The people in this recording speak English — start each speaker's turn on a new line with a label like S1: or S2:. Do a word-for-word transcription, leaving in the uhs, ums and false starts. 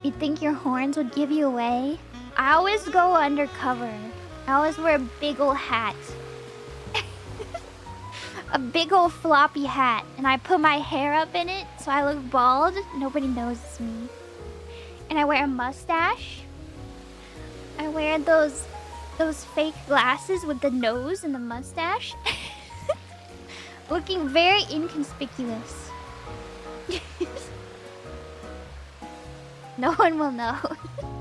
S1: You think your horns would give you away? I always go undercover. I always wear a big ol' hat. A big ol' floppy hat. And I put my hair up in it so I look bald. Nobody knows it's me. And I wear a mustache. I wear those those fake glasses with the nose and the mustache. Looking very inconspicuous. No one will know.